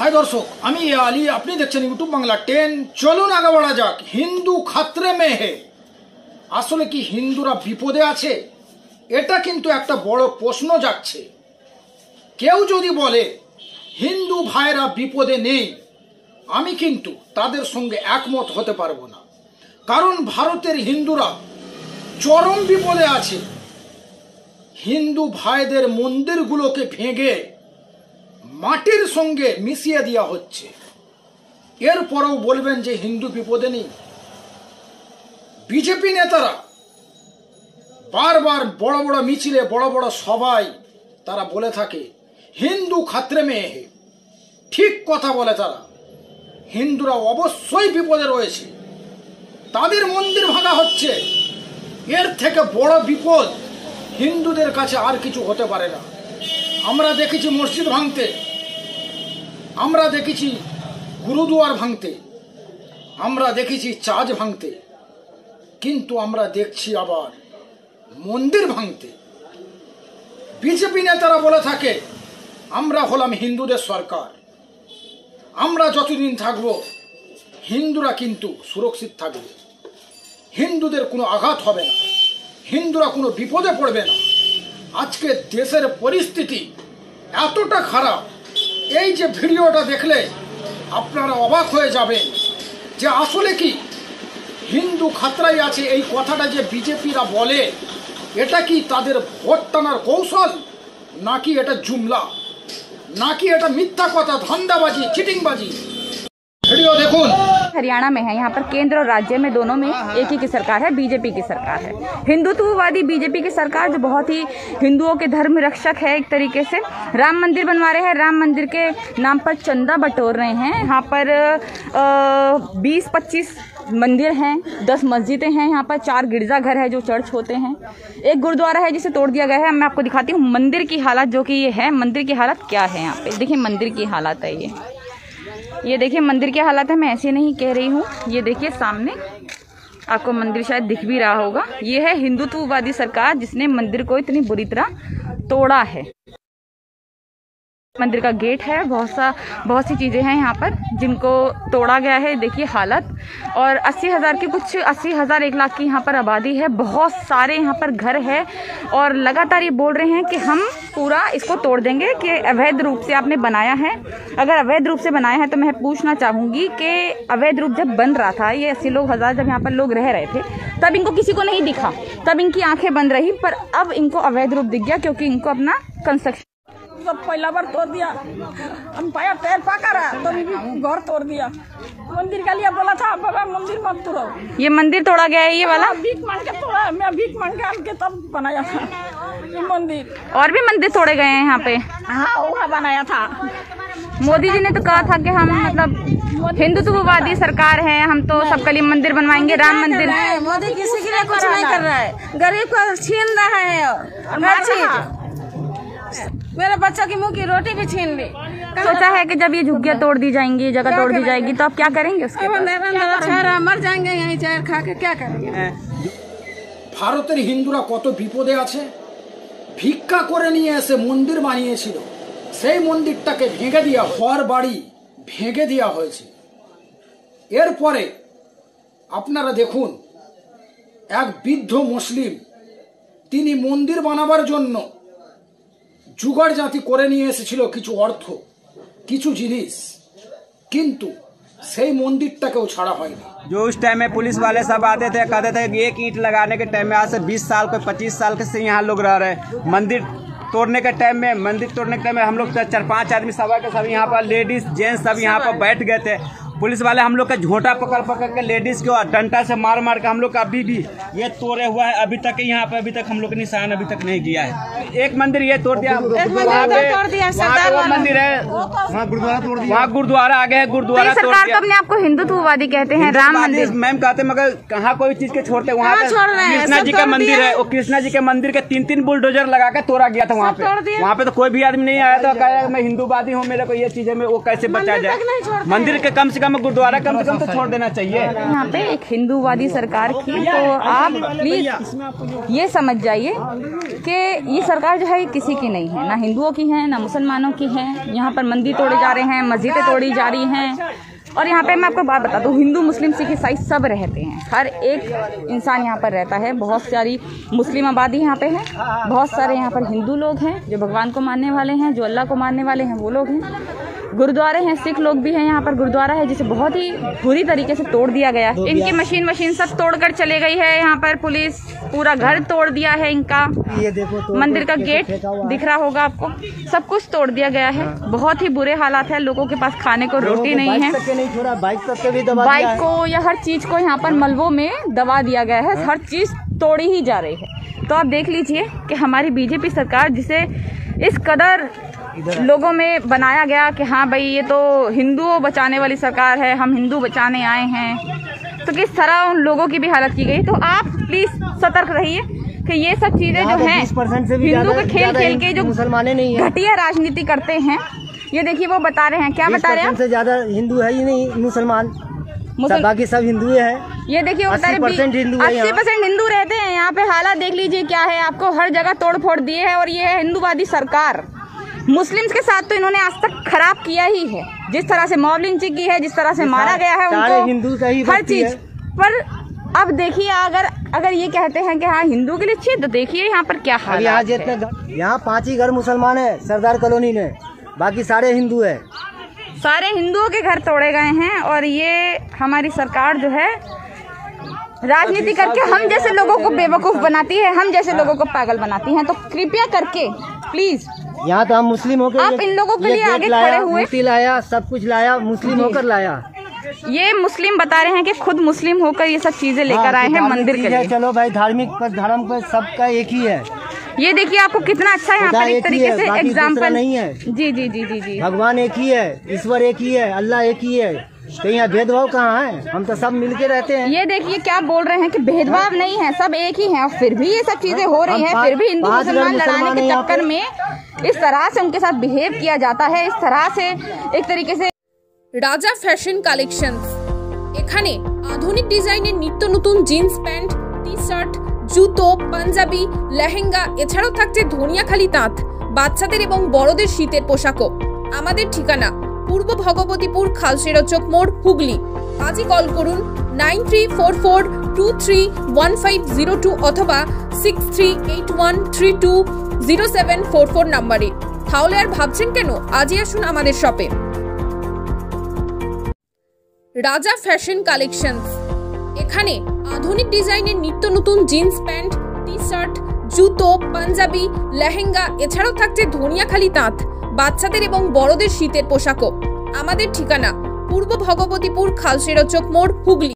हाय दर्शक আমি আলী আপনি দেখছেন ইউটিউব বাংলা 10 চলুন আগে বলা যাক হিন্দু খাতরে মে হে আসলে কি হিন্দুরা বিপদে আছে এটা কিন্তু একটা বড় প্রশ্ন যাচ্ছে কেউ যদি বলে হিন্দু ভাইরা বিপদে নেই আমি কিন্তু তাদের সঙ্গে একমত হতে পারবো না কারণ ভারতের হিন্দুরা চরম বিপদে আছে হিন্দু ভাইদের মন্দিরগুলোকে ভেঙে মাটির সঙ্গে মিশিয়ে দেওয়া হচ্ছে এরপরেও বলবেন যে হিন্দু বিপদে নেই বিজেপি নেতারা বারবার বড় বড় মিছিলে বড় বড় সভায় তারা বলে থাকে হিন্দু খাতরে মে হে ঠিক কথা বলে তারা হিন্দুরা অবশ্যই বিপদে রয়েছে তাদের মন্দির ভাঙা হচ্ছে এর থেকে বড় বিপদ হিন্দুদের কাছে আর কিছু হতে পারে না আমরা দেখেছি মসজিদ ভাঙতে আমরা দেখেছি গুরুদুয়ার ভাঙতে আমরা দেখেছি চার্চ ভাঙতে কিন্তু আমরা দেখছি আবার মন্দির ভাঙতে বিজেপি নেতারা বলে থাকে আমরা হলাম হিন্দুদের সরকার আমরা যতদিন থাকব হিন্দুরা কিন্তু সুরক্ষিত থাকবে হিন্দুদের কোনো আঘাত হবে না হিন্দুরা কোনো বিপদে পড়বে না আজকে দেশের পরিস্থিতি এতটা খারাপ এই যে ভিডিওটা দেখলে আপনারা অবাক হয়ে যাবেন যে আসলে কি হিন্দু খাতরাই আছে এই কথাটা যে বিজেপিরা বলে এটা কি তাদের ভোট টানার কৌশল নাকি এটা জুমলা নাকি এটা মিথ্যা কথা ধান্দাবাজি চিটিংবাজি वीडियो देखो हरियाणा में है यहाँ पर केंद्र और राज्य में दोनों में एक ही की सरकार है बीजेपी की सरकार है हिंदुत्ववादी बीजेपी की सरकार जो बहुत ही हिंदुओं के धर्म रक्षक है एक तरीके से राम मंदिर बनवा रहे हैं राम मंदिर के नाम पर चंदा बटोर रहे हैं यहाँ पर 20-25 मंदिर हैं 10 मस्जिदें हैं यहाँ पर 4 गिरजाघर है जो चर्च होते हैं एक गुरुद्वारा है जिसे तोड़ दिया गया है मैं आपको दिखाती हूँ मंदिर की हालत जो कि ये है मंदिर की हालत क्या है यहाँ पे देखिए मंदिर की हालत है ये देखिए मंदिर की हालत है मैं ऐसे नहीं कह रही हूँ ये देखिए सामने आपको मंदिर शायद दिख भी रहा होगा ये है हिंदुत्ववादी सरकार जिसने मंदिर को इतनी बुरी तरह तोड़ा है मंदिर का गेट है बहुत सी चीज़ें हैं यहाँ पर जिनको तोड़ा गया है देखिए हालत और 80,000 की कुछ 80,000 1 लाख की यहाँ पर आबादी है बहुत सारे यहाँ पर घर है और लगातार ये बोल रहे हैं कि हम पूरा इसको तोड़ देंगे कि अवैध रूप से आपने बनाया है अगर अवैध रूप से बनाया है तो मैं पूछना चाहूँगी कि अवैध रूप जब बन रहा था ये 80 लोग हज़ार जब यहाँ पर लोग रह रहे थे तब इनको किसी को नहीं दिखा तब इनकी आंखें बंद रही पर अब इनको अवैध रूप दिख गया क्योंकि इनको अपना कंस्ट्रक्शन सब पहला बार तोड़ दिया हम पाया पैर पका रहा तो भी घर तोड़ दिया मंदिर का लिए बोला था बाबा मंदिर मत तोड़ो ये मंदिर तोड़ा गया है ये वाला भीख मांग के तोड़ा मैं भीख मांग के तब बनाया था ये मंदिर और भी मंदिर तोड़े गए हैं यहाँ पे हाँ वहाँ बनाया था मोदी जी ने तो कहा था कि हम मतलब हिंदुत्ववादी सरकार है हम तो सबके लिए मंदिर बनवाएंगे राम मंदिर मोदी किसी के लिए कुछ नहीं कर रहा है गरीब को छीन रहा है मेरे बच्चों की मुंह की रोटी भी छीन ली सोचा है कि जब ये झुग्गियाँ तोड़ दी जाएंगी जगह तोड़ दी जाएगी तो आप क्या करेंगे उसके मर जाएंगे यहीं चार खा के क्या करेंगे ভারতের হিন্দুরা কত বিপদে আছে ভিক্ষা করে নিয়ে এসে মন্দির বানিয়েছিল সেই মন্দিরটাকে ভেঙে দেওয়া ঘর বাড়ি ভেঙে দেওয়া হয়েছে এরপরে আপনারা দেখুন এক বৃদ্ধ মুসলিম তিনি মন্দির বানাবার জন্য जुगाड़ जाति करे निये एसेछिल किछु अर्थ किछु जिनिस किन्तु सेई मंदिरटाकेও छाड़ा हयनि जो उस टाइम में पुलिस वाले सब आते थे कहते थे कि एक ईंट लगाने के टाइम में आज से 20 साल कोई 25 साल के से यहाँ लोग रह रहे मंदिर तोड़ने के टाइम में हम लोग 4-5 आदमी सभा के सब यहाँ पर लेडीज जेंट्स सब यहाँ पर बैठ गए थे पुलिस वाले हम लोग का झोंटा पकड़ के लेडीज को डंडा से मार के हम लोग का अभी भी ये तोड़े हुआ है अभी तक यहाँ पे अभी तक हम लोग निशान अभी तक नहीं किया है एक मंदिर ये तोड़ दिया वहाँ मंदिर है वहाँ गुरुद्वारा आगे है गुरुद्वारा सरकार तो अपने आपको हिंदुत्ववादी कहते हैं राम मंदिर मैम कहते मगर कहाँ कोई चीज के छोड़ते वहाँ पे कृष्णा जी का मंदिर है वो कृष्णा जी के मंदिर के 3 बुलडोजर लगा के तोड़ा गया था वहाँ पे तो कोई भी आदमी नहीं आया था कहा मैं हिंदूवादी हूँ मेरे को ये चीजें में वो कैसे बचा जाए मंदिर के कम से कम हमें गुरुद्वारा कम से कम तो छोड़ देना चाहिए। यहाँ पे एक हिंदूवादी सरकार की, तो आप प्लीज ये समझ जाइए कि ये सरकार जो है किसी की नहीं है, ना हिंदुओं की है ना मुसलमानों की है। यहाँ पर मंदिर तोड़े जा रहे हैं, मस्जिदें तोड़ी जा रही हैं। और यहाँ पे मैं आपको बात बता दूँ, हिंदू मुस्लिम सिख ईसाई सब रहते हैं, हर एक इंसान यहाँ पर रहता है। बहुत सारी मुस्लिम आबादी यहाँ पे है, बहुत सारे यहाँ पर हिंदू लोग हैं जो भगवान को मानने वाले हैं, जो अल्लाह को मानने वाले हैं वो लोग हैं। गुरुद्वारे हैं, सिख लोग भी हैं। यहाँ पर गुरुद्वारा है जिसे बहुत ही बुरी तरीके से तोड़ दिया गया है। इनकी मशीन सब तोड़कर चले गई है। यहाँ पर पुलिस पूरा घर तोड़ दिया है इनका। ये देखो मंदिर का गेट दिख रहा होगा आपको, सब कुछ तोड़ दिया गया है। बहुत ही बुरे हालात है, लोगों के पास खाने को रोटी नहीं है। बाइक को या हर चीज को यहाँ पर मलबों में दबा दिया गया है, हर चीज तोड़ी ही जा रही है। तो आप देख लीजिए कि हमारी बीजेपी सरकार, जिसे इस कदर लोगों में बनाया गया कि हाँ भाई ये तो हिंदुओं बचाने वाली सरकार है, हम हिंदू बचाने आए हैं, तो किस तरह उन लोगों की भी हालत की गई। तो आप प्लीज सतर्क रहिए कि ये सब चीजें जो हैं हिंदू के खेल खेल के जो मुसलमान नहीं घटिया राजनीति करते हैं। ये देखिए वो बता रहे हैं, क्या बता रहे हैं, से ज्यादा हिंदू है ही नहीं मुसलमान, बाकी सब हिंदू है। ये देखिए 80% हिंदू रहते हैं यहाँ पे। हालात देख लीजिए क्या है, आपको हर जगह तोड़ फोड़ दिए है। और ये है हिंदूवादी सरकार। मुस्लिम्स के साथ तो इन्होंने आज तक खराब किया ही है, जिस तरह से मॉब लिंचिंग की है, जिस तरह से मारा गया है उनको, हिंदू का ही हर चीज पर। अब देखिए अगर ये कहते हैं कि हाँ हिंदू के लिए अच्छी, तो देखिए यहाँ पर क्या हाल है। यहाँ 5 ही घर मुसलमान है सरदार कॉलोनी में, बाकी सारे हिंदू है। सारे हिंदुओं के घर तोड़े गए हैं। और ये हमारी सरकार जो है राजनीति करके हम जैसे लोगों को बेवकूफ बनाती है, हम जैसे लोगों को पागल बनाती है। तो कृपया करके प्लीज, यहाँ तो हम मुस्लिम होकर आप इन लोगों के लिए आगे खड़े हुए, मूर्ति लाया, सब कुछ लाया, मुस्लिम होकर लाया। ये मुस्लिम बता रहे हैं कि खुद मुस्लिम होकर ये सब चीजें लेकर आए हैं मंदिर के लिए। चलो भाई, धार्मिक पर धर्म पर सबका एक ही है। ये देखिए आपको कितना अच्छा यहाँ पर एक तरीके से एग्जाम्पल नहीं है। जी जी जी जी जी, भगवान एक ही है, ईश्वर एक ही है, अल्लाह एक ही है। कहीं यहाँ भेदभाव कहाँ है? हम तो सब मिलके रहते हैं। ये देखिए क्या बोल रहे हैं कि भेदभाव नहीं है, सब एक ही है। और फिर भी ये सब चीजें हो रही हैं, फिर भी हिंदू मुसलमान लड़ाने के चक्कर में इस तरह से उनके साथ बिहेव किया जाता है, इस तरह से एक तरीके से। রাজা ফ্যাশন কালেকশনস, এখানে আধুনিক ডিজাইনের নিত্য নতুন জিন্স প্যান্ট, টি শার্ট, জুতো, পাঞ্জাবি, লেহেঙ্গা, এছাড়াও থাকছে ধনিয়াখালী তাঁত, বাচ্চাদের এবং বড়দের শীতের পোশাকও। আমাদের ঠিকানা পূর্ব ভগবতীপুর, খালসেরা চক মোড়, হুগলি। আজই কল করুন 9344231502 অথবা 6381320744 নম্বরে। তাহলে আর ভাবছেন কেন, আজই আসুন আমাদের শপে। রাজা ফ্যাশন কালেকশনস, এখানে আধুনিক ডিজাইনের নিত্য নতুন জিন্স প্যান্ট, টি শার্ট, জুতো, পাঞ্জাবি, লেহেঙ্গা, এছাড়াও থাকছে ধনিয়াখালী তাঁত, বাচ্চাদের এবং বড়দের শীতের পোশাকও। আমাদের ঠিকানা পূর্ব ভগবতীপুর, খালসেরা চক মোড়, হুগলি।